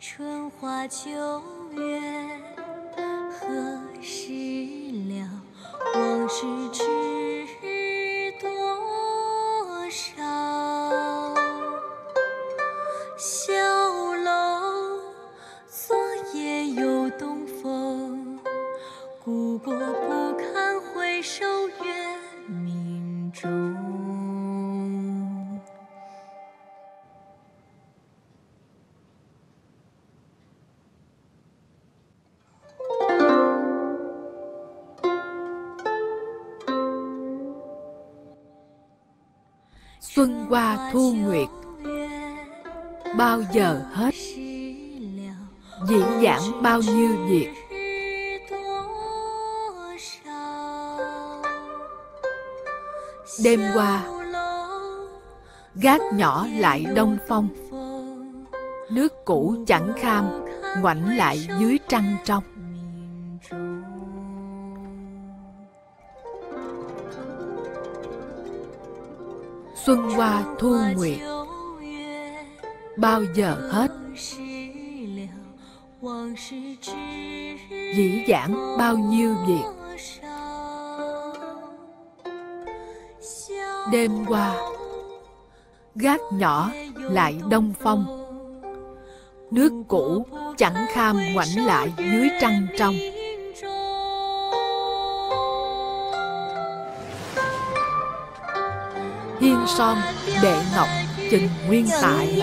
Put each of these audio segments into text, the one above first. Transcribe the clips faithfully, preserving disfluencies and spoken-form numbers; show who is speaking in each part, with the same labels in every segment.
Speaker 1: 春花秋月，何时了？往事知多少？小楼昨夜又东风，故国不堪回首月明中。
Speaker 2: Xuân qua thu nguyệt, bao giờ hết, dĩ vãng bao nhiêu việc. Đêm qua, gác nhỏ lại đông phong, nước cũ chẳng kham ngoảnh lại dưới trăng trong. Xuân qua thu nguyệt, bao giờ hết, dĩ vãng bao nhiêu việc. Đêm qua, gác nhỏ lại đông phong, nước cũ chẳng kham ngoảnh lại dưới trăng trong. Hiên son đệ ngọc chừng nguyên tại,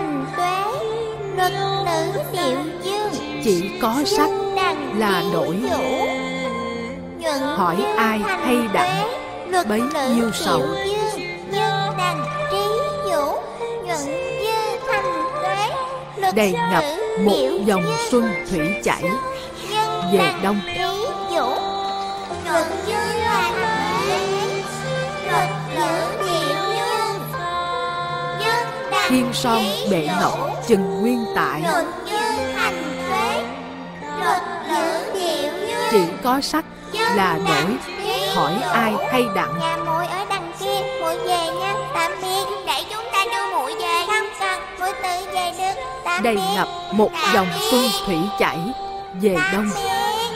Speaker 2: chỉ có sách là đổi. Hỏi ai hay đặng bấy nhiêu sầu. Đầy ngập một dòng xuân thủy chảy về đông. Hiên son bệ ngọc chừng nguyên tại, chỉ có sắc là đổi. Hỏi ai hay đặng.
Speaker 3: Nhà muội ở đằng kia, muội về nha, tạm biệt. Để chúng ta đưa muội về. Không cần, muội tự về được. Tạm
Speaker 2: Đầy
Speaker 3: biệt.
Speaker 2: ngập một
Speaker 3: Tạm
Speaker 2: dòng
Speaker 3: biệt.
Speaker 2: xuân thủy chảy về
Speaker 3: Tạm
Speaker 2: đông.
Speaker 3: biệt.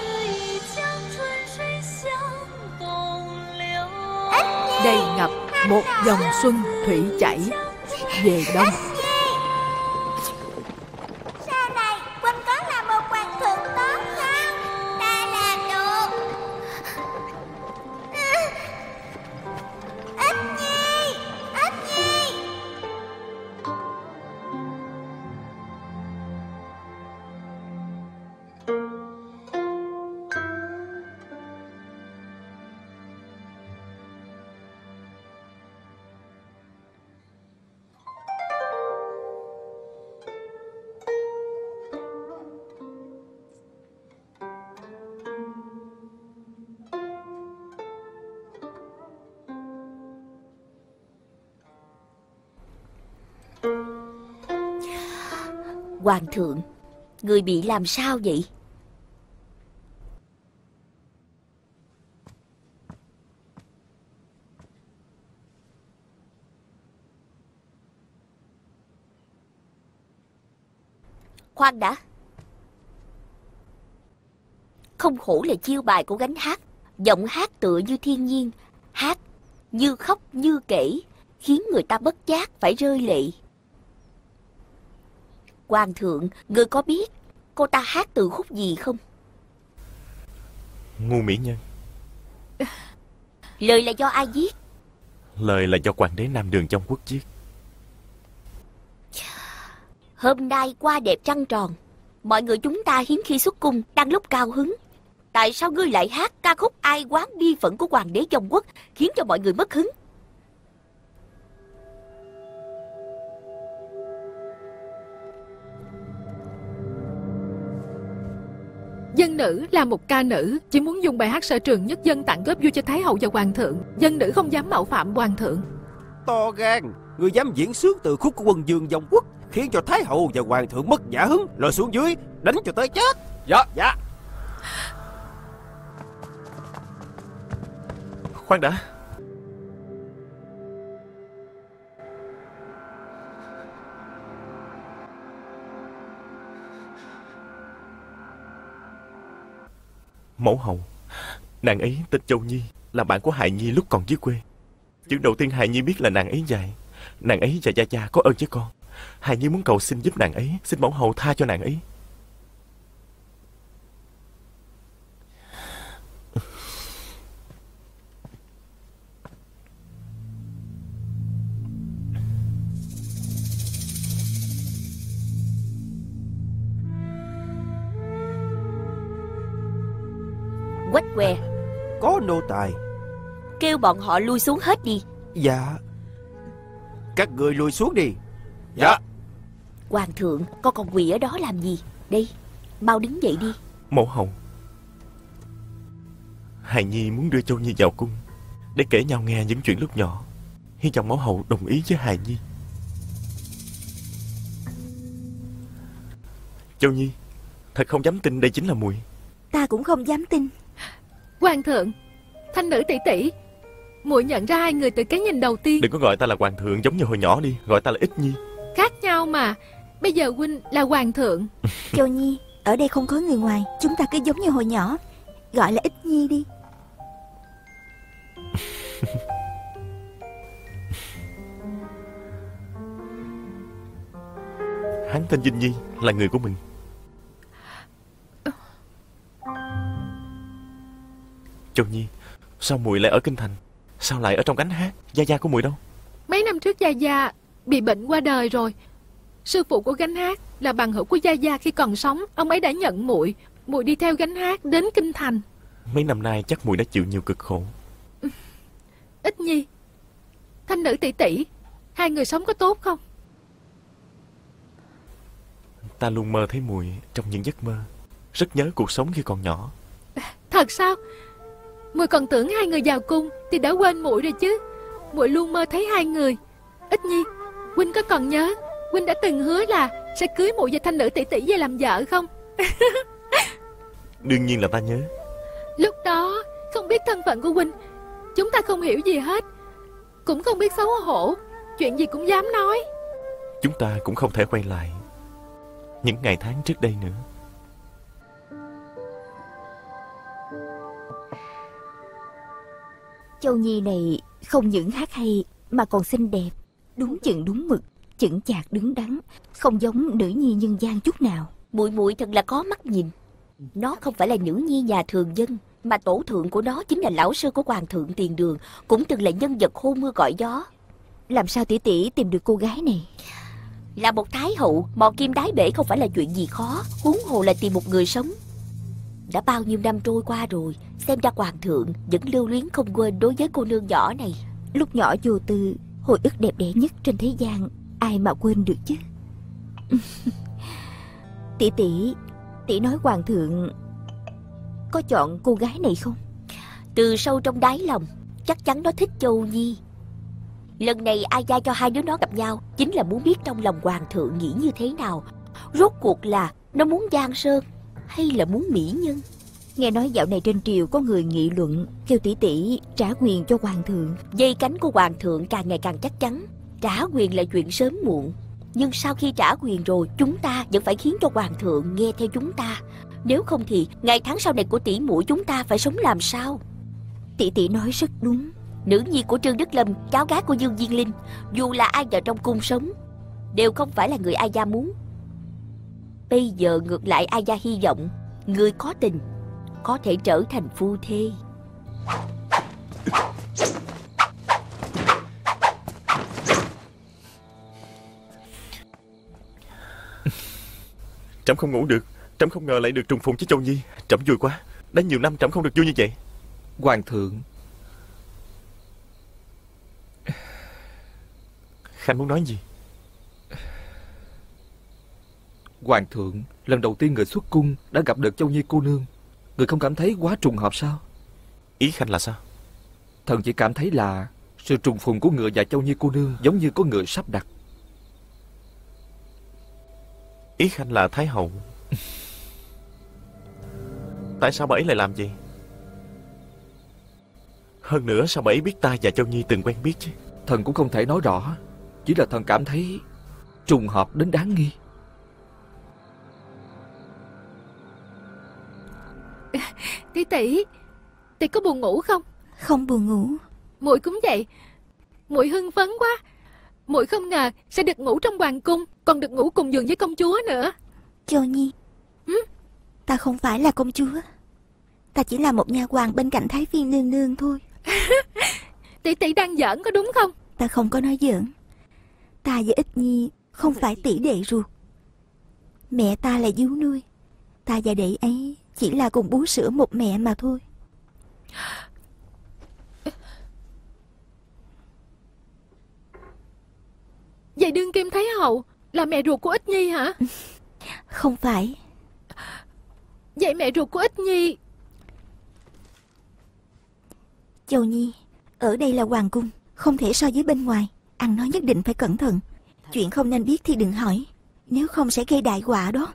Speaker 2: Đầy ngập một dòng xuân thủy chảy về đông.
Speaker 3: Sau này Quỳnh có là một hoàng thượng tốt không? Ta làm được. Ít Nhi, Ít Nhi.
Speaker 4: Hoàng thượng, người bị làm sao vậy? Khoan đã. Không hổ là chiêu bài của gánh hát. Giọng hát tựa như thiên nhiên, hát như khóc như kể, khiến người ta bất giác phải rơi lệ. Hoàng thượng, người có biết cô ta hát từ khúc gì không?
Speaker 5: Ngu mỹ nhân.
Speaker 4: Lời là do ai viết?
Speaker 5: Lời là do hoàng đế Nam Đường Trong Quốc viết.
Speaker 4: Hôm nay qua đẹp trăng tròn, mọi người chúng ta hiếm khi xuất cung đang lúc cao hứng. Tại sao ngươi lại hát ca khúc ai oán bi phận của hoàng đế Trong Quốc, khiến cho mọi người mất hứng?
Speaker 2: Dân nữ là một ca nữ, chỉ muốn dùng bài hát sở trường nhất dân tặng góp vui cho Thái hậu và hoàng thượng. Dân nữ không dám mạo phạm hoàng thượng.
Speaker 6: To gan, người dám diễn sướng từ khúc của quân vương Dòng Quốc, khiến cho Thái hậu và hoàng thượng mất giả hứng, rồi xuống dưới đánh cho tới chết. Dạ, dạ.
Speaker 5: Khoan đã. Mẫu hậu, nàng ấy tên Châu Nhi, là bạn của Hài Nhi lúc còn dưới quê. Chuyện đầu tiên Hài Nhi biết là nàng ấy dạy. Nàng ấy và Gia Gia có ơn với con. Hài Nhi muốn cầu xin giúp nàng ấy, xin mẫu hậu tha cho nàng ấy.
Speaker 4: Quách què,
Speaker 6: Có nô tài.
Speaker 4: kêu bọn họ lui xuống hết đi.
Speaker 6: Dạ. Các người lùi xuống đi. Dạ.
Speaker 4: Hoàng thượng, con còn quỳ ở đó làm gì? Đây, mau đứng dậy đi.
Speaker 5: Mẫu hậu, Hài Nhi muốn đưa Châu Nhi vào cung để kể nhau nghe những chuyện lúc nhỏ. Hy vọng mẫu hậu đồng ý với Hài Nhi. Châu Nhi, thật không dám tin đây chính là muội.
Speaker 7: Ta cũng không dám tin.
Speaker 2: Hoàng thượng, thanh nữ tỷ tỷ, muội nhận ra hai người từ cái nhìn đầu tiên.
Speaker 5: Đừng có gọi ta là hoàng thượng giống như hồi nhỏ đi. Gọi ta là Ích Nhi.
Speaker 2: Khác nhau mà. Bây giờ huynh là hoàng thượng.
Speaker 7: Châu Nhi, ở đây không có người ngoài, chúng ta cứ giống như hồi nhỏ, gọi là Ích Nhi đi.
Speaker 5: Hắn tên Vinh Nhi, là người của mình. Châu Nhi, sao muội lại ở kinh thành? Sao lại ở trong gánh hát? Gia Gia của muội đâu?
Speaker 2: Mấy năm trước Gia Gia bị bệnh qua đời rồi. Sư phụ của gánh hát là bằng hữu của Gia Gia khi còn sống. Ông ấy đã nhận muội, muội đi theo gánh hát đến kinh thành.
Speaker 5: Mấy năm nay chắc muội đã chịu nhiều cực khổ.
Speaker 2: Ích Nhi, thanh nữ tỷ tỷ, hai người sống có tốt không?
Speaker 5: Ta luôn mơ thấy muội trong những giấc mơ. Rất nhớ cuộc sống khi còn nhỏ.
Speaker 2: Thật sao? Muội còn tưởng hai người vào cung thì đã quên muội rồi chứ. Muội luôn mơ thấy hai người. Ích Nhi, huynh có còn nhớ huynh đã từng hứa là sẽ cưới muội và thanh nữ tỷ tỷ về làm vợ không?
Speaker 5: Đương nhiên là ta nhớ.
Speaker 2: Lúc đó không biết thân phận của huynh, chúng ta không hiểu gì hết, cũng không biết xấu hổ, chuyện gì cũng dám nói.
Speaker 5: Chúng ta cũng không thể quay lại những ngày tháng trước đây nữa.
Speaker 7: Châu Nhi này không những hát hay mà còn xinh đẹp, đúng chừng đúng mực, chững chạc đứng đắn, không giống nữ nhi nhân gian chút nào.
Speaker 4: Muội muội thật là có mắt nhìn. Nó không phải là nữ nhi nhà thường dân, mà tổ thượng của nó chính là lão sư của hoàng thượng Tiền Đường, cũng từng là nhân vật hô mưa gọi gió.
Speaker 7: Làm sao tỷ tỷ tìm được cô gái này?
Speaker 4: Là một thái hậu, mò kim đáy bể không phải là chuyện gì khó, huống hồ là tìm một người sống. Đã bao nhiêu năm trôi qua rồi, xem ra hoàng thượng vẫn lưu luyến không quên đối với cô nương nhỏ này.
Speaker 7: Lúc nhỏ vô tư, hồi ức đẹp đẽ nhất trên thế gian, ai mà quên được chứ. Tỷ tỷ, tỷ nói hoàng thượng có chọn cô gái này không?
Speaker 4: Từ sâu trong đáy lòng, chắc chắn nó thích Châu Nhi. Lần này ai gia cho hai đứa nó gặp nhau chính là muốn biết trong lòng hoàng thượng nghĩ như thế nào. Rốt cuộc là nó muốn giang sơn hay là muốn mỹ nhân?
Speaker 7: Nghe nói dạo này trên triều có người nghị luận kêu tỷ tỷ trả quyền cho hoàng thượng.
Speaker 4: Dây cánh của hoàng thượng càng ngày càng chắc chắn. Trả quyền là chuyện sớm muộn, nhưng sau khi trả quyền rồi, chúng ta vẫn phải khiến cho hoàng thượng nghe theo chúng ta. Nếu không thì ngày tháng sau này của tỷ muội chúng ta phải sống làm sao?
Speaker 7: Tỷ tỷ nói rất đúng.
Speaker 4: Nữ nhi của Trương Đức Lâm, cháu gái của Dương Diên Linh, dù là ai vào trong cung sống đều không phải là người ai gia muốn. Bây giờ ngược lại ai gia hy vọng người có tình có thể trở thành phu thê.
Speaker 5: Trẫm không ngủ được. Trẫm không ngờ lại được trùng phùng với Châu Nhi. Trẫm vui quá. Đã nhiều năm trẫm không được vui như vậy.
Speaker 8: Hoàng thượng.
Speaker 5: Khanh muốn nói gì?
Speaker 8: Hoàng thượng, lần đầu tiên người xuất cung đã gặp được Châu Nhi cô nương, người không cảm thấy quá trùng hợp sao?
Speaker 5: Ý Khanh là sao?
Speaker 8: Thần chỉ cảm thấy là sự trùng phùng của người và Châu Nhi cô nương giống như có người sắp đặt.
Speaker 5: Ý Khanh là Thái hậu. Tại sao bà ấy lại làm gì? Hơn nữa sao bà ấy biết ta và Châu Nhi từng quen biết chứ?
Speaker 8: Thần cũng không thể nói rõ, chỉ là thần cảm thấy trùng hợp đến đáng nghi.
Speaker 2: Tỷ Tỷ tỷ, tỷ có buồn ngủ không?
Speaker 7: Không buồn ngủ.
Speaker 2: Muội cũng vậy. Muội hưng phấn quá. Muội không ngờ sẽ được ngủ trong hoàng cung, còn được ngủ cùng giường với công chúa nữa.
Speaker 7: Châu Nhi,
Speaker 2: ừ?
Speaker 7: Ta không phải là công chúa. Ta chỉ là một nha hoàn bên cạnh Thái Phiên nương nương thôi.
Speaker 2: Tỷ tỷ đang giỡn có đúng không?
Speaker 7: Ta không có nói giỡn. Ta và Ích Nhi không phải tỷ đệ ruột. Mẹ ta là vú nuôi. Ta và đệ ấy chỉ là cùng bú sữa một mẹ mà thôi.
Speaker 2: Vậy đương kim Thái hậu là mẹ ruột của Ích Nhi hả?
Speaker 7: Không phải.
Speaker 2: Vậy mẹ ruột của Ích Nhi...
Speaker 7: Châu Nhi, ở đây là hoàng cung, không thể so với bên ngoài. Ăn nói nhất định phải cẩn thận. Chuyện không nên biết thì đừng hỏi, nếu không sẽ gây đại họa đó.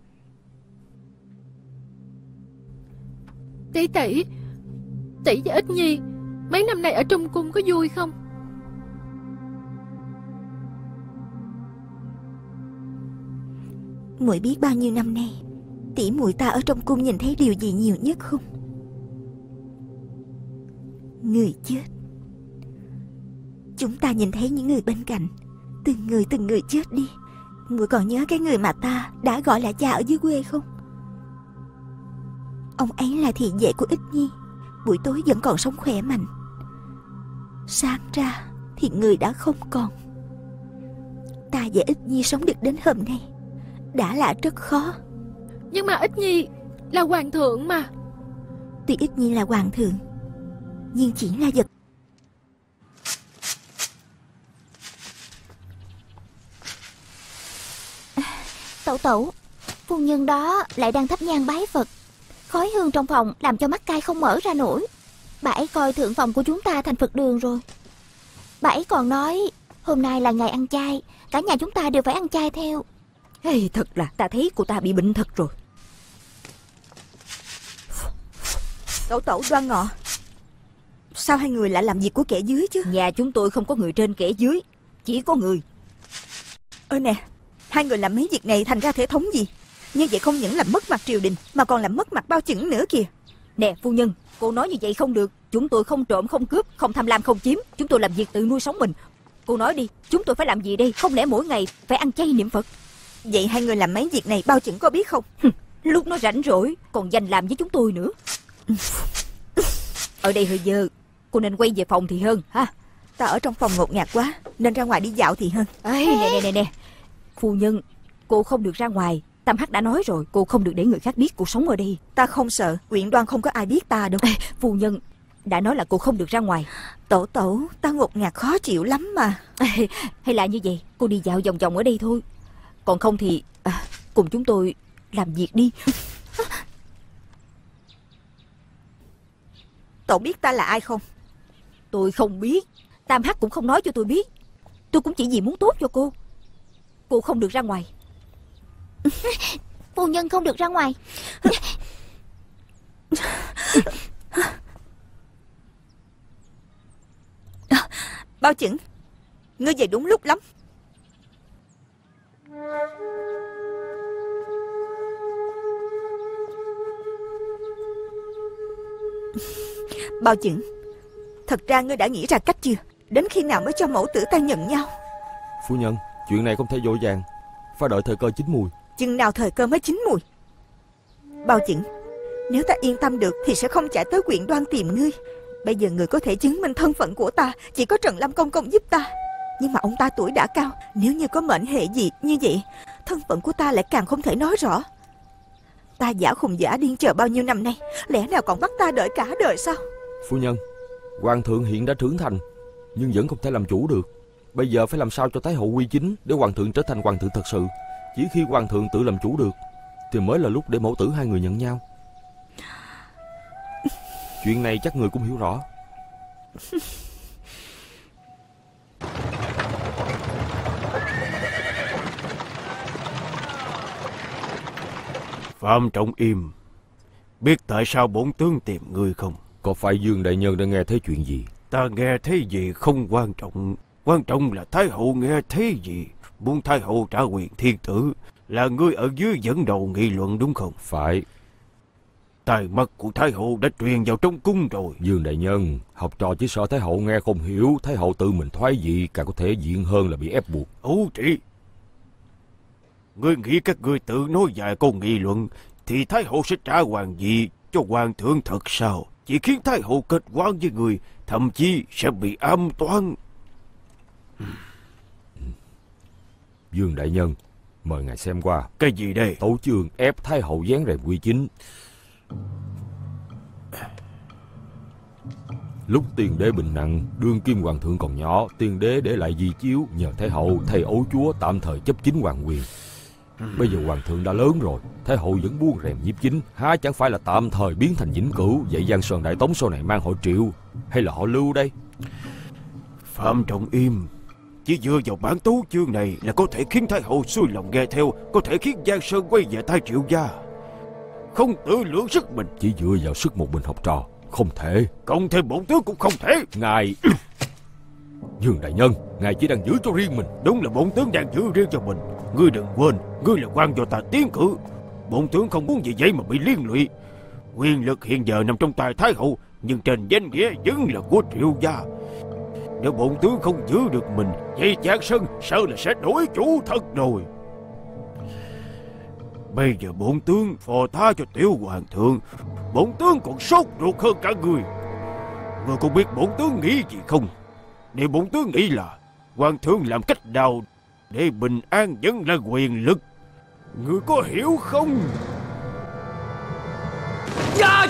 Speaker 2: Tỷ tỷ, tỷ và Ích Nhi mấy năm nay ở trong cung có vui không?
Speaker 7: Muội biết bao nhiêu năm nay tỷ muội ta ở trong cung nhìn thấy điều gì nhiều nhất không? Người chết. Chúng ta nhìn thấy những người bên cạnh, từng người từng người chết đi. Muội còn nhớ cái người mà ta đã gọi là cha ở dưới quê không? Ông ấy là thị vệ của Ích Nhi, buổi tối vẫn còn sống khỏe mạnh. Sáng ra thì người đã không còn. Ta và Ích Nhi sống được đến hôm nay đã là rất khó.
Speaker 2: Nhưng mà Ích Nhi là hoàng thượng mà.
Speaker 7: Tuy Ích Nhi là hoàng thượng, nhưng chỉ là vật.
Speaker 3: Tẩu tẩu, phu nhân đó lại đang thắp nhang bái Phật. Khói hương trong phòng làm cho mắt cai không mở ra nổi. Bà ấy coi thượng phòng của chúng ta thành Phật đường rồi. Bà ấy còn nói hôm nay là ngày ăn chay, cả nhà chúng ta đều phải ăn chay theo.
Speaker 4: Hey, thật là ta thấy cô ta bị bệnh thật rồi.
Speaker 7: Tẩu tẩu Đoan Ngọ, sao hai người lại làm việc của kẻ dưới chứ?
Speaker 4: Nhà chúng tôi không có người trên kẻ dưới, chỉ có người.
Speaker 7: Ơ nè, hai người làm mấy việc này thành ra thể thống gì? Như vậy không những làm mất mặt triều đình mà còn làm mất mặt bao chững nữa kìa.
Speaker 4: Nè phu nhân, cô nói như vậy không được. Chúng tôi không trộm, không cướp, không tham lam, không chiếm. Chúng tôi làm việc tự nuôi sống mình. Cô nói đi, chúng tôi phải làm gì đây? Không lẽ mỗi ngày phải ăn chay niệm Phật?
Speaker 7: Vậy hai người làm mấy việc này bao chững có biết không?
Speaker 4: Lúc nó rảnh rỗi còn dành làm với chúng tôi nữa. Ở đây hơi dơ, cô nên quay về phòng thì hơn ha.
Speaker 7: Ta ở trong phòng ngột ngạt quá, nên ra ngoài đi dạo thì hơn.
Speaker 4: Ê, nè nè nè nè phu nhân, cô không được ra ngoài. Tam Hắc đã nói rồi, cô không được để người khác biết cô sống ở đây.
Speaker 7: Ta không sợ, Quyện Đoan không có ai biết ta đâu.
Speaker 4: Ê, phu nhân đã nói là cô không được ra ngoài.
Speaker 7: Tổ tổ, ta ngột ngạt khó chịu lắm mà.
Speaker 4: Ê, hay là như vậy, cô đi dạo vòng vòng ở đây thôi. Còn không thì à, cùng chúng tôi làm việc đi.
Speaker 7: Tổ biết ta là ai không?
Speaker 4: Tôi không biết. Tam Hắc cũng không nói cho tôi biết. Tôi cũng chỉ vì muốn tốt cho cô. Cô không được ra ngoài.
Speaker 3: Phu nhân không được ra ngoài.
Speaker 7: Bao chững, ngươi về đúng lúc lắm. Bao chững, thật ra ngươi đã nghĩ ra cách chưa? Đến khi nào mới cho mẫu tử ta nhận nhau?
Speaker 6: Phu nhân, chuyện này không thể vội vàng, phải đợi thời cơ chín mùi.
Speaker 7: Chừng nào thời cơ mới chín mùi? Bao chững, nếu ta yên tâm được thì sẽ không chạy tới Quyện Đoan tìm ngươi. Bây giờ người có thể chứng minh thân phận của ta chỉ có Trần Lâm Công Công giúp ta. Nhưng mà ông ta tuổi đã cao, nếu như có mệnh hệ gì như vậy, thân phận của ta lại càng không thể nói rõ. Ta giả khùng giả điên chờ bao nhiêu năm nay, lẽ nào còn bắt ta đợi cả đời sao?
Speaker 6: Phu nhân, hoàng thượng hiện đã trưởng thành, nhưng vẫn không thể làm chủ được. Bây giờ phải làm sao cho Thái hậu quy chính để hoàng thượng trở thành hoàng thượng thật sự. Chỉ khi hoàng thượng tự làm chủ được thì mới là lúc để mẫu tử hai người nhận nhau. Chuyện này chắc người cũng hiểu rõ.
Speaker 9: Phạm Trọng Im, biết tại sao bổn tướng tìm ngươi không?
Speaker 6: Có phải Dương đại nhân đã nghe thấy chuyện gì?
Speaker 9: Ta nghe thấy gì không quan trọng, quan trọng là Thái hậu nghe thấy gì. Muốn Thái hậu trả quyền thiên tử là ngươi ở dưới dẫn đầu nghị luận đúng không?
Speaker 6: Phải.
Speaker 9: Tai mắt của Thái hậu đã truyền vào trong cung rồi.
Speaker 6: Dương đại nhân, học trò chỉ sợ Thái hậu nghe không hiểu, Thái hậu tự mình thoái vị càng có thể diện hơn là bị ép buộc.
Speaker 9: Ấu trị, ngươi nghĩ các ngươi tự nói vài câu nghị luận thì Thái hậu sẽ trả hoàng vị cho hoàng thượng thật sao? Chỉ khiến Thái hậu kết quan với người, thậm chí sẽ bị ám toán.
Speaker 6: Dương đại nhân, mời ngài xem qua.
Speaker 9: Cái gì đây?
Speaker 6: Tấu chương ép Thái hậu giáng rèm quy chính. Lúc tiên đế bệnh nặng, đương kim hoàng thượng còn nhỏ, tiên đế để lại di chiếu nhờ Thái hậu thay ấu chúa tạm thời chấp chính hoàng quyền. Bây giờ hoàng thượng đã lớn rồi, Thái hậu vẫn buông rèm nhiếp chính, há chẳng phải là tạm thời biến thành vĩnh cửu? Vậy Giang Sơn Đại Tống sau này mang họ Triệu hay là họ Lưu đây?
Speaker 9: Phạm Trọng im. Chỉ dựa vào bản tấu chương này là có thể khiến Thái hậu xuôi lòng nghe theo, có thể khiến Giang Sơn quay về tay Triệu gia. Không tự lượng sức mình.
Speaker 6: Chỉ dựa vào sức một mình học trò không thể.
Speaker 9: Cộng thêm bổn tướng cũng không thể.
Speaker 6: Ngài Dương đại nhân, ngài chỉ đang giữ cho riêng mình.
Speaker 9: Đúng là bổn tướng đang giữ riêng cho mình. Ngươi đừng quên, ngươi là quan do ta tiến cử. Bổn tướng không muốn vì vậy mà bị liên lụy. Quyền lực hiện giờ nằm trong tay Thái hậu, nhưng trên danh nghĩa vẫn là của Triệu gia. Nếu bổn tướng không giữ được mình, vậy Giang Sơn sợ là sẽ đổi chủ thật rồi. Bây giờ bổn tướng phò tha cho tiểu hoàng thượng, bổn tướng còn sốt ruột hơn cả người. Người có biết bổn tướng nghĩ gì không? Nếu bổn tướng nghĩ là hoàng thượng làm cách nào để bình an vẫn là quyền lực, người có hiểu không?
Speaker 10: Dạ!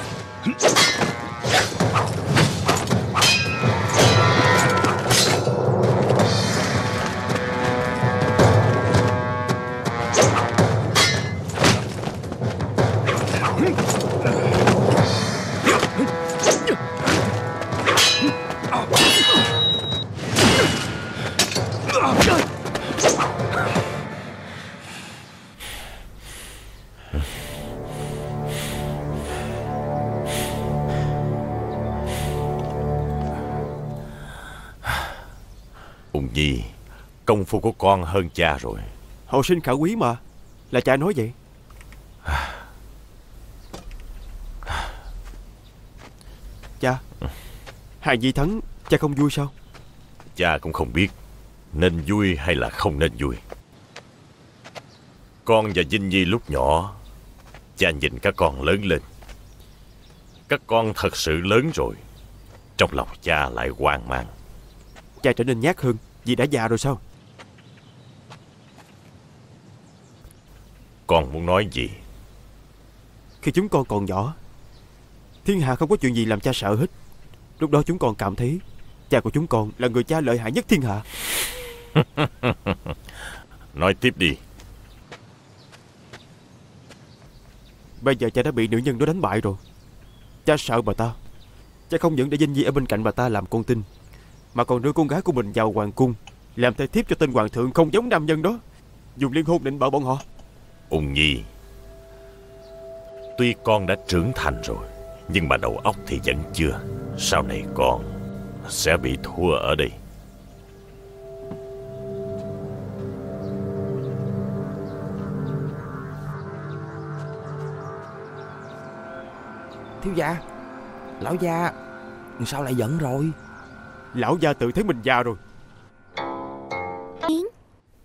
Speaker 5: Ung Nhi, công phu của con hơn cha rồi.
Speaker 9: Hậu sinh khả quý mà. Là cha nói vậy. Cha, Hài Nhi thắng, cha không vui sao?
Speaker 5: Cha cũng không biết nên vui hay là không nên vui. Con và Vinh Nhi lúc nhỏ, cha nhìn các con lớn lên. Các con thật sự lớn rồi, trong lòng cha lại hoang mang.
Speaker 9: Cha trở nên nhát hơn vì đã già rồi sao?
Speaker 5: Con muốn nói gì?
Speaker 9: Khi chúng con còn nhỏ, thiên hạ không có chuyện gì làm cha sợ hết. Lúc đó chúng con cảm thấy cha của chúng con là người cha lợi hại nhất thiên hạ.
Speaker 5: Nói tiếp đi.
Speaker 9: Bây giờ cha đã bị nữ nhân đó đánh bại rồi. Cha sợ bà ta. Cha không những để Vinh Nhi ở bên cạnh bà ta làm con tin, mà còn đưa con gái của mình vào hoàng cung làm thê thiếp cho tên hoàng thượng không giống nam nhân đó, dùng liên hôn định bợ bọn họ.
Speaker 5: Ung Nhi, tuy con đã trưởng thành rồi, nhưng mà đầu óc thì vẫn chưa. Sau này con sẽ bị thua ở đây.
Speaker 6: Thiếu gia, lão gia sao lại giận rồi?
Speaker 9: Lão gia tự thấy mình già rồi.
Speaker 3: Yến,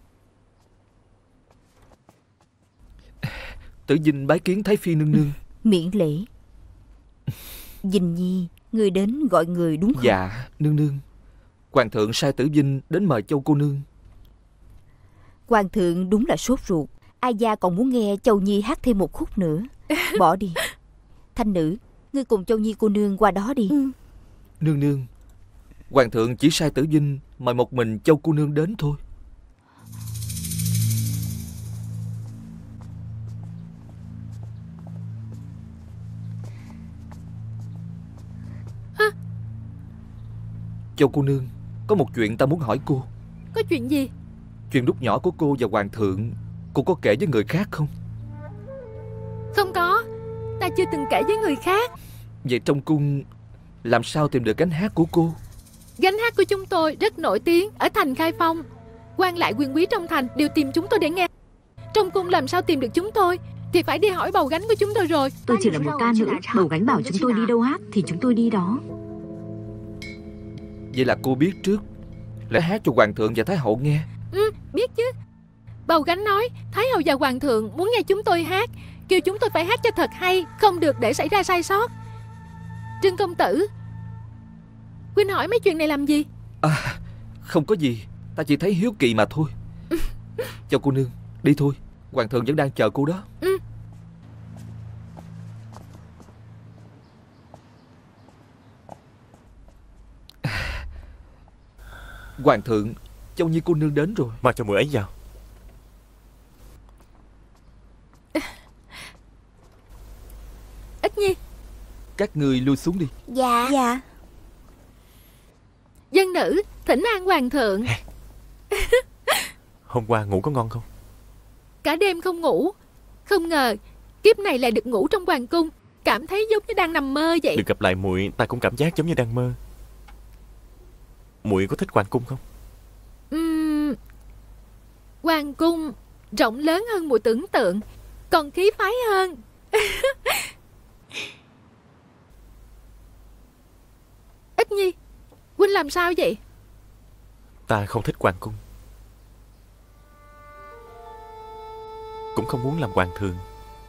Speaker 8: Tử Dinh bái kiến Thái Phi nương nương.
Speaker 7: Miễn lễ. Dinh Nhi, người đến gọi người đúng không?
Speaker 8: Dạ nương nương. Hoàng thượng sai Tử Dinh đến mời Châu cô nương.
Speaker 7: Hoàng thượng đúng là sốt ruột. Ai gia còn muốn nghe Châu Nhi hát thêm một khúc nữa. Bỏ đi. Thanh nữ, ngươi cùng Châu Nhi cô nương qua đó đi. Ừ.
Speaker 8: Nương nương, hoàng thượng chỉ sai Tử Dinh mời một mình Châu cô nương đến thôi.
Speaker 2: Hả?
Speaker 8: Châu cô nương, có một chuyện ta muốn hỏi cô.
Speaker 2: Có chuyện gì?
Speaker 8: Chuyện lúc nhỏ của cô và hoàng thượng, cô có kể với người khác không?
Speaker 2: Không có, ta chưa từng kể với người khác.
Speaker 8: Vậy trong cung làm sao tìm được gánh hát của cô?
Speaker 2: Gánh hát của chúng tôi rất nổi tiếng ở thành Khai Phong. Quan lại quyền quý trong thành đều tìm chúng tôi để nghe. Trong cung làm sao tìm được chúng tôi? thì phải đi hỏi bầu gánh của chúng tôi rồi.
Speaker 10: Tôi chỉ là một ca nữ, bầu gánh bảo chúng tôi đi đâu hát thì chúng tôi đi đó.
Speaker 8: Vậy là cô biết trước, lại hát cho hoàng thượng và thái hậu nghe.
Speaker 2: Ừ, biết chứ. Bầu gánh nói thái hậu và hoàng thượng muốn nghe chúng tôi hát, kêu chúng tôi phải hát cho thật hay, không được để xảy ra sai sót. Trương công tử, huynh hỏi mấy chuyện này làm gì?
Speaker 8: À, không có gì, ta chỉ thấy hiếu kỳ mà thôi. Cho cô nương đi thôi, hoàng thượng vẫn đang chờ cô đó.
Speaker 2: Ừ.
Speaker 8: Hoàng thượng, Châu Nhi cô nương đến rồi.
Speaker 5: Mau cho muội ấy vào.
Speaker 2: Ít Nhi,
Speaker 8: các ngươi lui xuống đi.
Speaker 3: Dạ.
Speaker 7: Dạ.
Speaker 2: Dân nữ thỉnh an hoàng thượng.
Speaker 5: Hôm qua ngủ có ngon không?
Speaker 2: Cả đêm không ngủ. Không ngờ kiếp này lại được ngủ trong hoàng cung, cảm thấy giống như đang nằm mơ vậy.
Speaker 5: Được gặp lại muội, ta cũng cảm giác giống như đang mơ. Muội có thích hoàng cung không?
Speaker 2: Uhm, hoàng cung rộng lớn hơn muội tưởng tượng, còn khí phái hơn. Ít Nhi, huynh làm sao vậy?
Speaker 5: Ta không thích hoàng cung, cũng không muốn làm hoàng thượng.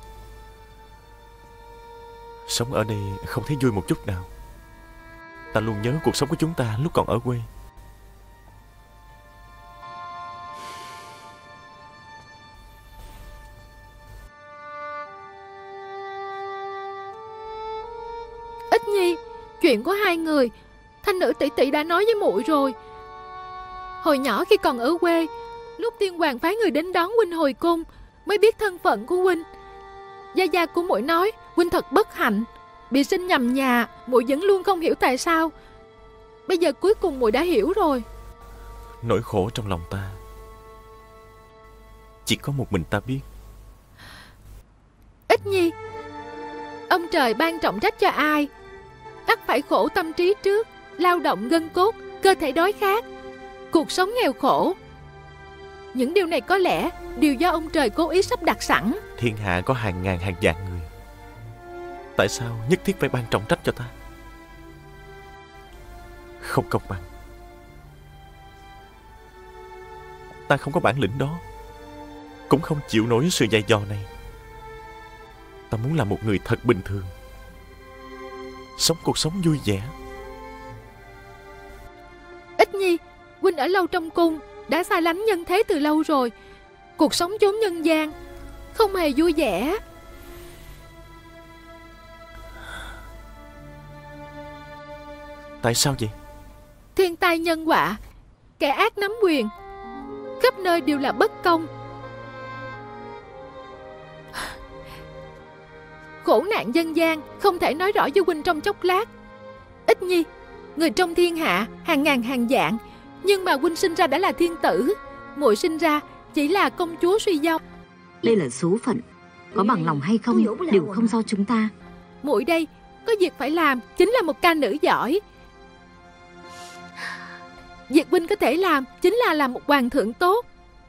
Speaker 5: Sống ở đây không thấy vui một chút nào. Ta luôn nhớ cuộc sống của chúng ta lúc còn ở quê.
Speaker 2: Ít Nhi, chuyện của hai người Thanh nữ tỷ tỷ đã nói với muội rồi. Hồi nhỏ khi còn ở quê, lúc tiên hoàng phái người đến đón huynh hồi cung, mới biết thân phận của huynh. Gia gia của muội nói huynh thật bất hạnh, bị sinh nhầm nhà. Muội vẫn luôn không hiểu tại sao. Bây giờ cuối cùng muội đã hiểu rồi.
Speaker 5: Nỗi khổ trong lòng ta chỉ có một mình ta biết.
Speaker 2: Ít Nhi, ông trời ban trọng trách cho ai, ắt phải khổ tâm trí trước, lao động gân cốt, cơ thể đói khát, cuộc sống nghèo khổ. Những điều này có lẽ đều do ông trời cố ý sắp đặt sẵn.
Speaker 5: Thiên hạ có hàng ngàn hàng vạn người, tại sao nhất thiết phải ban trọng trách cho ta? Không công bằng. Ta không có bản lĩnh đó, cũng không chịu nổi sự dày dò này. Ta muốn là một người thật bình thường, sống cuộc sống vui vẻ.
Speaker 2: Ít Nhi, huynh ở lâu trong cung, đã xa lánh nhân thế từ lâu rồi. Cuộc sống chốn nhân gian không hề vui vẻ.
Speaker 5: Tại sao vậy?
Speaker 2: Thiên tai nhân họa, kẻ ác nắm quyền, khắp nơi đều là bất công. Khổ nạn dân gian không thể nói rõ với huynh trong chốc lát. Ít Nhi, người trong thiên hạ hàng ngàn hàng vạn, nhưng mà huynh sinh ra đã là thiên tử, muội sinh ra chỉ là công chúa suy dông.
Speaker 10: Đây là số phận, có bằng lòng hay không đều không do chúng ta.
Speaker 2: Muội đây có việc phải làm, chính là một ca nữ giỏi. Việc huynh có thể làm chính là làm một hoàng thượng tốt.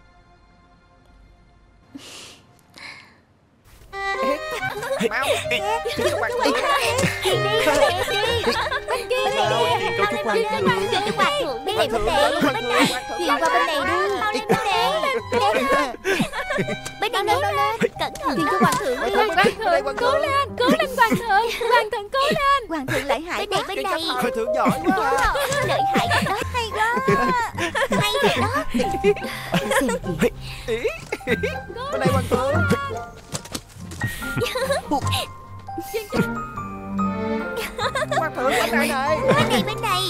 Speaker 7: Mau đi, đi cho hoàng thượng.
Speaker 3: Đi đi, đi.
Speaker 2: Bên kia đi.
Speaker 5: Thiên cầu chúc hoàng thượng.
Speaker 3: Đi cho hoàng thượng, bên này, bên này, bên này. Đi qua bên này đi. Mau lên bên này. Bên này, lên, lên. Cẩn thận. Đi cho hoàng thượng đi.
Speaker 2: Hoàng thượng, cố lên, cố lên hoàng thượng. Hoàng thượng cố lên.
Speaker 7: Hoàng thượng lợi hại.
Speaker 3: Bên này, bên này.
Speaker 7: Hoàng thượng giỏi quá.
Speaker 3: Lợi hại thật đó. Hay quá. Hay thật đó.
Speaker 10: Xem kìa.
Speaker 7: Bên này hoàng thượng. Hoàng thượng bên này này.
Speaker 3: Bên này, bên này.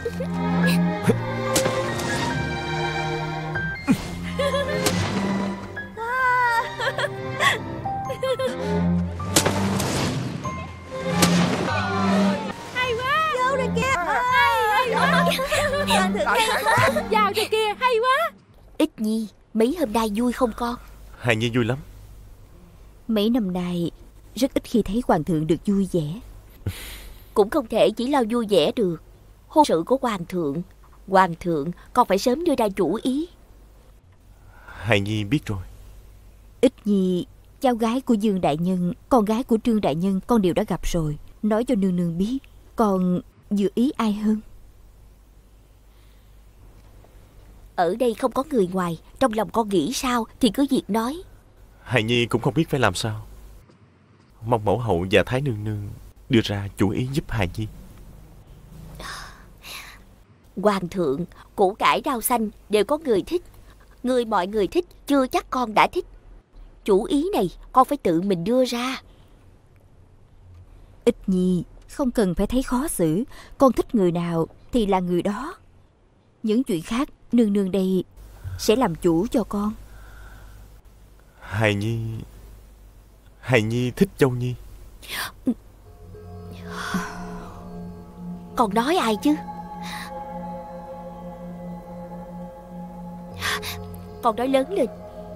Speaker 2: Hay quá.
Speaker 3: Vô rồi kìa.
Speaker 2: Hay quá.
Speaker 3: Hoàng thượng hay quá.
Speaker 2: Vào rồi kìa, hay quá.
Speaker 4: Ít Nhi, mấy hôm nay vui không con?
Speaker 5: Hài Nhi vui lắm.
Speaker 4: Mấy năm nay rất ít khi thấy hoàng thượng được vui vẻ. Cũng không thể chỉ lo vui vẻ được. Hôn sự của hoàng thượng, hoàng thượng còn phải sớm đưa ra chủ ý.
Speaker 5: Hài Nhi biết rồi.
Speaker 4: Ít Nhi
Speaker 3: Cháu gái của Dương đại nhân, con gái của Trương đại nhân con đều đã gặp rồi. Nói cho nương nương biết con vừa ý ai hơn.
Speaker 4: Ở đây không có người ngoài, trong lòng con nghĩ sao thì cứ việc nói.
Speaker 5: Hài Nhi cũng không biết phải làm sao. Mong mẫu hậu và Thái nương nương đưa ra chủ ý giúp Hài Nhi.
Speaker 4: Hoàng thượng, củ cải rau xanh đều có người thích. Người mọi người thích, chưa chắc con đã thích. Chủ ý này con phải tự mình đưa ra.
Speaker 3: Ích Nhi không cần phải thấy khó xử. Con thích người nào thì là người đó. Những chuyện khác nương nương đây sẽ làm chủ cho con.
Speaker 5: Hài Nhi Hài Nhi thích Châu Nhi.
Speaker 4: Con nói ai chứ? Con nói lớn lên.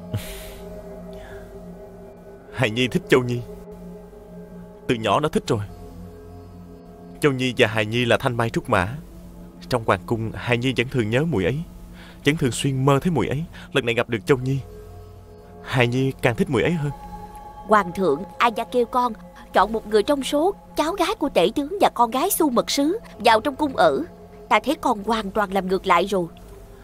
Speaker 5: Hài Nhi thích Châu Nhi. Từ nhỏ đã thích rồi. Châu Nhi và Hài Nhi là thanh mai trúc mã. Trong hoàng cung, Hài Nhi vẫn thường nhớ muội ấy, vẫn thường xuyên mơ thấy muội ấy. Lần này gặp được Châu Nhi, Hài Nhi càng thích muội ấy hơn.
Speaker 4: Hoàng thượng, ai gia kêu con chọn một người trong số cháu gái của tể tướng và con gái Xu mật sứ vào trong cung ở. Ta thấy con hoàn toàn làm ngược lại rồi.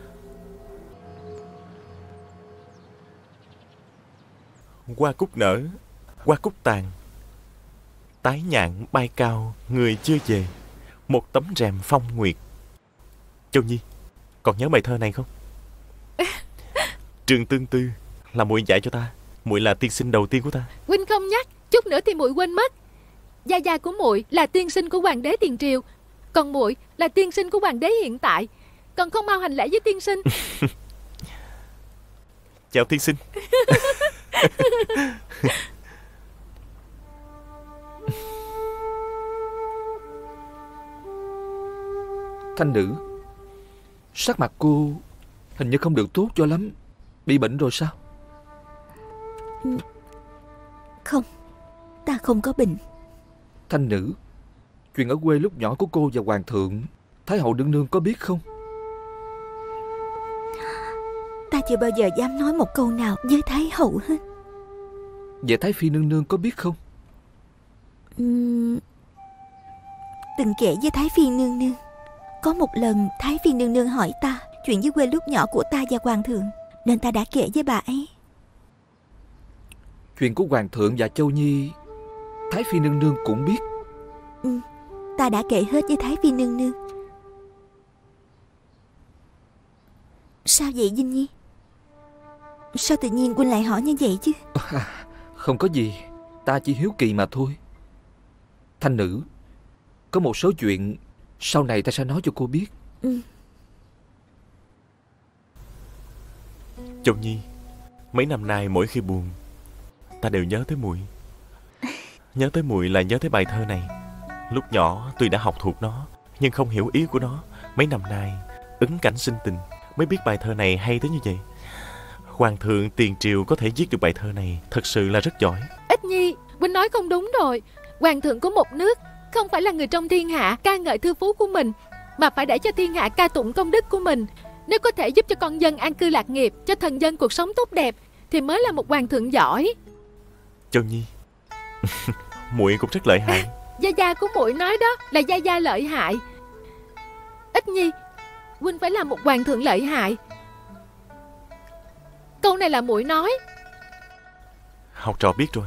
Speaker 5: Hoa cúc nở, hoa cúc tàn, tái nhạn bay cao, người chưa về, một tấm rèm phong nguyệt. Châu Nhi, còn nhớ bài thơ này không? Trường Tương Tư là muội dạy cho ta. Muội là tiên sinh đầu tiên của ta.
Speaker 2: Huynh không nhắc, chút nữa thì muội quên mất. Gia gia của muội là tiên sinh của hoàng đế tiền triều, còn muội là tiên sinh của hoàng đế hiện tại. Còn không mau hành lễ với tiên sinh.
Speaker 5: Chào tiên sinh.
Speaker 8: Thanh nữ, sắc mặt cô hình như không được tốt cho lắm. Bị bệnh rồi sao?
Speaker 7: Không, ta không có bệnh.
Speaker 8: Thanh nữ, chuyện ở quê lúc nhỏ của cô và hoàng thượng Thái hậu nương nương có biết không?
Speaker 7: Ta chưa bao giờ dám nói một câu nào với Thái hậu hết.
Speaker 8: Vậy Thái phi nương nương có biết không?
Speaker 7: uhm, Từng kể với Thái phi nương nương. Có một lần Thái phi nương nương hỏi ta chuyện dưới quê lúc nhỏ của ta và hoàng thượng, nên ta đã kể với bà ấy.
Speaker 8: Chuyện của hoàng thượng và Châu Nhi Thái phi nương nương cũng biết.
Speaker 7: Ừ, ta đã kể hết với Thái phi nương nương. Sao vậy Vinh Nhi? Sao tự nhiên huynh lại hỏi như vậy chứ?
Speaker 8: À, không có gì, ta chỉ hiếu kỳ mà thôi. Thanh nữ, có một số chuyện sau này ta sẽ nói cho cô biết.
Speaker 7: Ừ.
Speaker 5: Châu Nhi, mấy năm nay mỗi khi buồn, ta đều nhớ tới muội. Nhớ tới muội là nhớ tới bài thơ này. Lúc nhỏ tuy đã học thuộc nó, nhưng không hiểu ý của nó. Mấy năm nay ứng cảnh sinh tình mới biết bài thơ này hay tới như vậy. Hoàng thượng tiền triều có thể viết được bài thơ này thật sự là rất giỏi.
Speaker 2: Ích Nhi, huynh nói không đúng rồi. Hoàng thượng của một nước không phải là người trong thiên hạ ca ngợi thư phú của mình, mà phải để cho thiên hạ ca tụng công đức của mình. Nếu có thể giúp cho con dân an cư lạc nghiệp, cho thần dân cuộc sống tốt đẹp, thì mới là một hoàng thượng giỏi.
Speaker 5: Châu Nhi, muội cũng rất lợi hại.
Speaker 2: Gia gia của muội nói đó là gia gia lợi hại. Ích Nhi, huynh phải là một hoàng thượng lợi hại. Câu này là muội nói.
Speaker 5: Học trò biết rồi.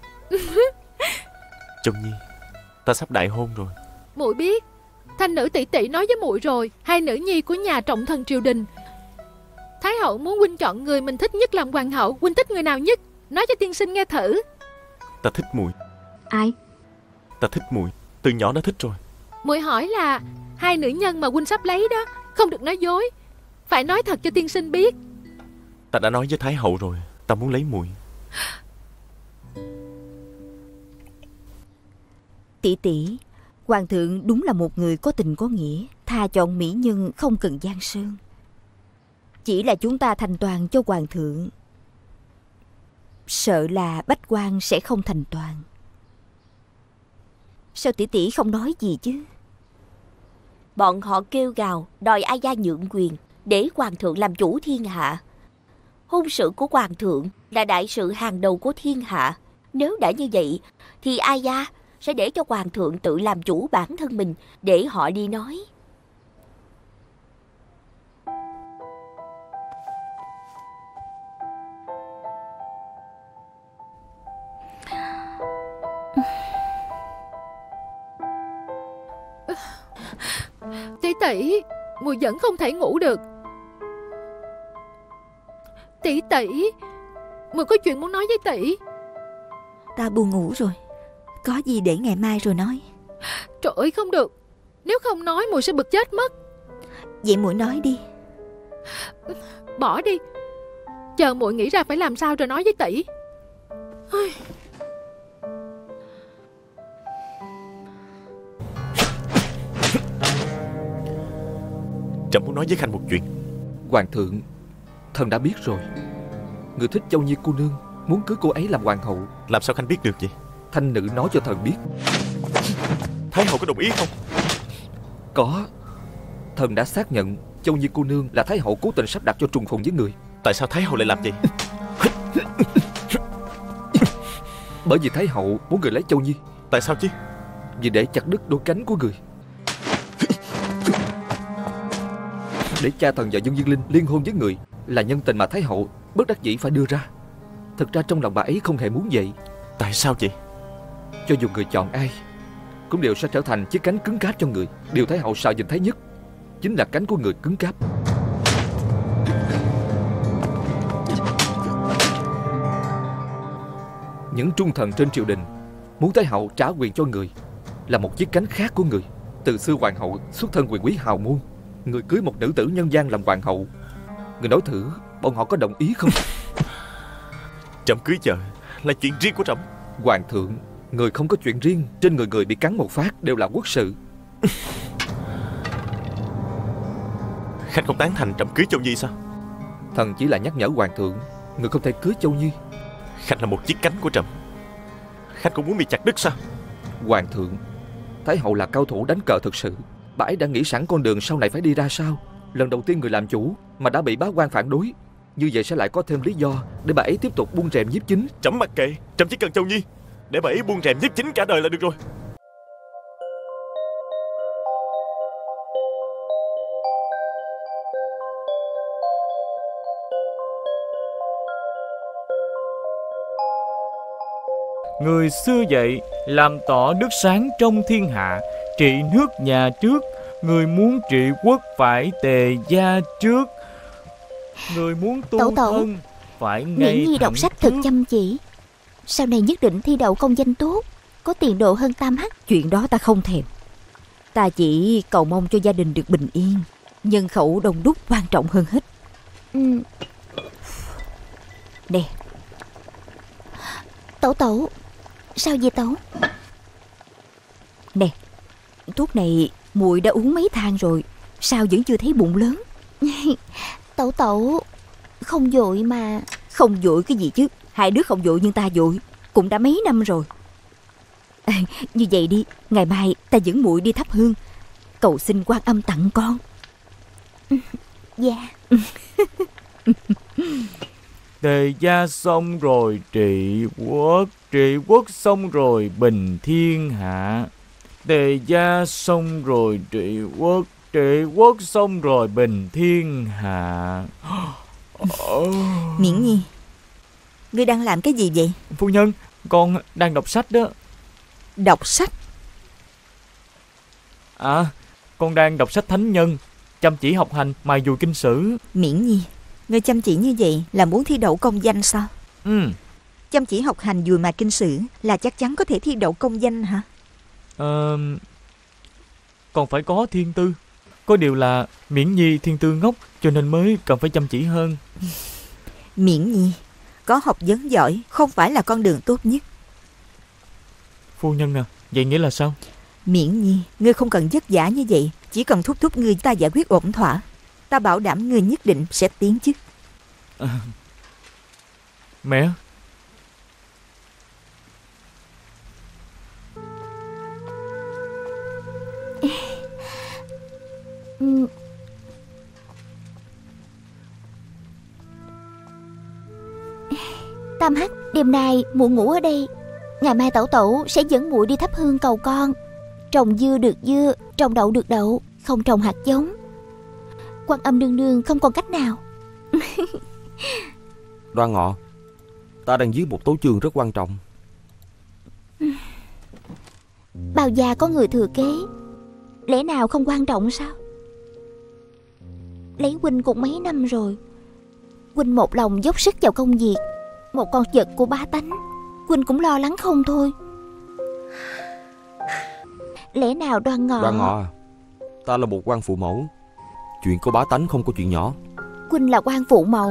Speaker 5: Châu Nhi, ta sắp đại hôn rồi.
Speaker 2: Muội biết. Thanh nữ tỷ tỷ nói với muội rồi, hai nữ nhi của nhà trọng thần triều đình. Thái hậu muốn huynh chọn người mình thích nhất làm hoàng hậu. Huynh thích người nào nhất? Nói cho tiên sinh nghe thử.
Speaker 5: Ta thích muội.
Speaker 10: Ai?
Speaker 5: Ta thích muội, từ nhỏ đã thích rồi.
Speaker 2: Muội hỏi là hai nữ nhân mà huynh sắp lấy đó, không được nói dối, phải nói thật cho tiên sinh biết.
Speaker 5: Ta đã nói với Thái hậu rồi, ta muốn lấy muội.
Speaker 3: Tỷ tỷ, hoàng thượng đúng là một người có tình có nghĩa, thà chọn mỹ nhân không cần giang sơn. Chỉ là chúng ta thành toàn cho hoàng thượng, sợ là bách quan sẽ không thành toàn. Sao tỷ tỷ không nói gì chứ?
Speaker 4: Bọn họ kêu gào đòi ai gia nhượng quyền để hoàng thượng làm chủ thiên hạ. hôn sự của hoàng thượng là đại sự hàng đầu của thiên hạ. Nếu đã như vậy thì Aya sẽ để cho hoàng thượng tự làm chủ bản thân mình, để họ đi nói.
Speaker 2: Tỷ tỷ, muội vẫn không thể ngủ được. Tỷ tỷ, muội có chuyện muốn nói với tỷ.
Speaker 7: Ta buồn ngủ rồi, có gì để ngày mai rồi nói.
Speaker 2: Trời ơi, không được, nếu không nói muội sẽ bực chết mất.
Speaker 7: Vậy muội nói đi.
Speaker 2: Bỏ đi, chờ muội nghĩ ra phải làm sao rồi nói với tỷ.
Speaker 5: Trẫm muốn nói với Khanh một chuyện.
Speaker 8: Hoàng thượng, thần đã biết rồi. Người thích Châu Nhi cô nương, muốn cưới cô ấy làm hoàng hậu.
Speaker 5: Làm sao Khanh biết được vậy?
Speaker 8: Thanh nữ nói cho thần biết.
Speaker 5: Thái hậu có đồng ý không?
Speaker 8: Có. Thần đã xác nhận Châu Nhi cô nương là Thái hậu cố tình sắp đặt cho trùng phùng với người.
Speaker 5: Tại sao Thái hậu lại làm vậy?
Speaker 8: Bởi vì Thái hậu muốn người lấy Châu Nhi.
Speaker 5: Tại sao chứ?
Speaker 8: Vì để chặt đứt đôi cánh của người, để cha thần và Dương Viên Linh liên hôn với người là nhân tình mà Thái hậu bất đắc dĩ phải đưa ra. Thực ra trong lòng bà ấy không hề muốn vậy.
Speaker 5: Tại sao vậy?
Speaker 8: Cho dù người chọn ai cũng đều sẽ trở thành chiếc cánh cứng cáp cho người. Điều Thái hậu sợ nhìn thấy nhất chính là cánh của người cứng cáp. Những trung thần trên triều đình muốn Thái hậu trả quyền cho người là một chiếc cánh khác của người. Từ xưa hoàng hậu xuất thân quyền quý hào môn, người cưới một nữ tử nhân gian làm hoàng hậu, người nói thử bọn họ có đồng ý không?
Speaker 5: Trẫm cưới vợ là chuyện riêng của trẫm.
Speaker 8: Hoàng thượng, người không có chuyện riêng. Trên người người bị cắn một phát đều là quốc sự.
Speaker 5: Khanh không tán thành trẫm cưới Châu Nhi sao?
Speaker 8: Thần chỉ là nhắc nhở hoàng thượng, người không thể cưới Châu Nhi.
Speaker 5: Khanh là một chiếc cánh của trẫm, Khanh cũng muốn bị chặt đứt sao?
Speaker 8: Hoàng thượng, Thái hậu là cao thủ đánh cờ thực sự. Bà ấy đã nghĩ sẵn con đường sau này phải đi ra sao. Lần đầu tiên người làm chủ mà đã bị bá quan phản đối, như vậy sẽ lại có thêm lý do để bà ấy tiếp tục buông rèm nhiếp chính.
Speaker 5: Trẫm mặc kệ, trẫm chỉ cần Châu Nhi, để bà ấy buông rèm nhiếp chính cả đời là được rồi.
Speaker 11: Người xưa dạy làm tỏ đức sáng trong thiên hạ, trị nước nhà trước, người muốn trị quốc phải tề gia trước, người muốn tu
Speaker 3: Tẩu tẩu,
Speaker 11: thân phải ngay
Speaker 3: Miễn Nhi
Speaker 11: thẳng
Speaker 3: đọc sách thật
Speaker 11: trước.
Speaker 3: chăm chỉ, sau này nhất định thi đậu công danh tốt, có tiền đồ hơn Tam Hắc.
Speaker 10: Chuyện đó ta không thèm. Ta chỉ cầu mong cho gia đình được bình yên. Nhân khẩu đông đúc quan trọng hơn hết.
Speaker 3: Ừ.
Speaker 10: Nè,
Speaker 3: Tẩu tẩu, sao vậy tẩu?
Speaker 10: nè, thuốc này muội đã uống mấy thang rồi, sao vẫn chưa thấy bụng lớn?
Speaker 3: Tẩu tẩu, không vội mà.
Speaker 10: Không vội cái gì chứ, hai đứa không vội nhưng ta vội, cũng đã mấy năm rồi. À, như vậy đi, ngày mai ta dẫn muội đi thắp hương, cầu xin Quan Âm tặng con.
Speaker 3: Dạ.
Speaker 11: Tề gia xong rồi trị quốc, trị quốc xong rồi bình thiên hạ. Tề gia xong rồi trị quốc, trị quốc xong rồi bình thiên hạ.
Speaker 7: Miễn Nhi, ngươi đang làm cái gì vậy?
Speaker 11: Phu nhân, con đang đọc sách đó.
Speaker 7: Đọc sách?
Speaker 11: À, con đang đọc sách thánh nhân, chăm chỉ học hành, mài dùi kinh sử.
Speaker 7: Miễn Nhi, ngươi chăm chỉ như vậy là muốn thi đậu công danh sao?
Speaker 11: Ừ.
Speaker 7: Chăm chỉ học hành dùi mài kinh sử là chắc chắn có thể thi đậu công danh hả?
Speaker 11: Ờ, còn phải có thiên tư. Có điều là Miễn Nhi thiên tư ngốc, cho nên mới cần phải chăm chỉ hơn.
Speaker 7: Miễn Nhi, có học vấn giỏi không phải là con đường tốt nhất.
Speaker 11: Phu nhân à, vậy nghĩa là sao?
Speaker 7: Miễn Nhi, ngươi không cần vất vả như vậy, chỉ cần thúc thúc ngươi ta giải quyết ổn thỏa. Ta bảo đảm ngươi nhất định sẽ tiến chức.
Speaker 11: À, mẹ.
Speaker 3: Hắc, đêm nay muội ngủ ở đây. Ngày mai tẩu tẩu sẽ dẫn muội đi thắp hương cầu con. Trồng dưa được dưa, trồng đậu được đậu, không trồng hạt giống. Quan Âm nương nương không còn cách nào.
Speaker 6: Đoan Ngọ, ta đang viết một tấu chương rất quan trọng.
Speaker 3: Bao già có người thừa kế, lẽ nào không quan trọng sao? Lấy huynh cũng mấy năm rồi. Huynh một lòng dốc sức vào công việc, một con vật của bá tánh, huynh cũng lo lắng không thôi. Lẽ nào Đoan Ngọ...
Speaker 6: Đoan Ngọ à, ta là một quan phụ mẫu, chuyện của bá tánh không có chuyện nhỏ.
Speaker 3: Huynh là quan phụ mẫu,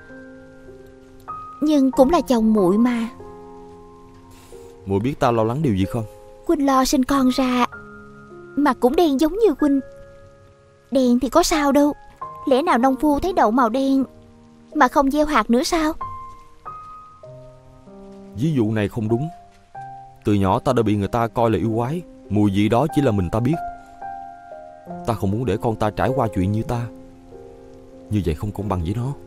Speaker 3: nhưng cũng là chồng muội mà.
Speaker 6: Muội biết ta lo lắng điều gì không?
Speaker 3: Huynh lo sinh con ra mà cũng đen giống như huynh. Đen thì có sao đâu, lẽ nào nông phu thấy đậu màu đen mà không gieo hạt nữa sao?
Speaker 6: Ví dụ này không đúng. Từ nhỏ ta đã bị người ta coi là yêu quái, mùi vị đó chỉ là mình ta biết. Ta không muốn để con ta trải qua chuyện như ta. Như vậy không công bằng với nó.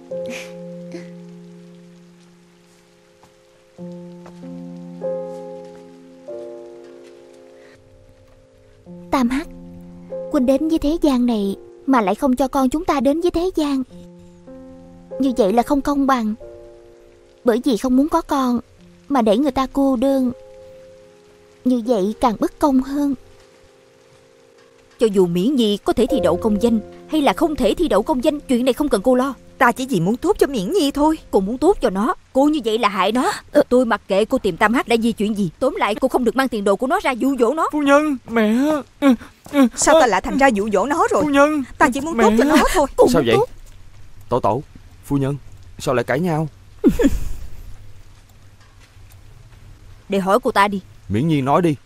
Speaker 3: Tam Hắc, huynh đến với thế gian này mà lại không cho con chúng ta đến với thế gian, như vậy là không công bằng. Bởi vì không muốn có con mà để người ta cô đơn, như vậy càng bất công hơn.
Speaker 10: Cho dù Miễn Nhi có thể thi đậu công danh hay là không thể thi đậu công danh, chuyện này không cần cô lo.
Speaker 7: Ta chỉ vì muốn tốt cho Miễn Nhi thôi.
Speaker 10: Cô muốn tốt cho nó, cô như vậy là hại nó. ờ, Tôi mặc kệ cô tìm Tam Hắc đã vì chuyện gì. Tóm lại cô không được mang tiền đồ của nó ra dụ dỗ nó.
Speaker 11: Phu nhân, mẹ.
Speaker 7: Sao ta lại thành ra dụ dỗ nó rồi?
Speaker 11: Phu nhân,
Speaker 7: ta chỉ muốn
Speaker 11: mẹ.
Speaker 7: tốt cho nó thôi.
Speaker 3: Cô
Speaker 6: Sao vậy?
Speaker 3: tốt.
Speaker 6: Tẩu tẩu, phu nhân, sao lại cãi nhau?
Speaker 10: Để hỏi cô ta đi.
Speaker 6: Miễn Nhi nói đi.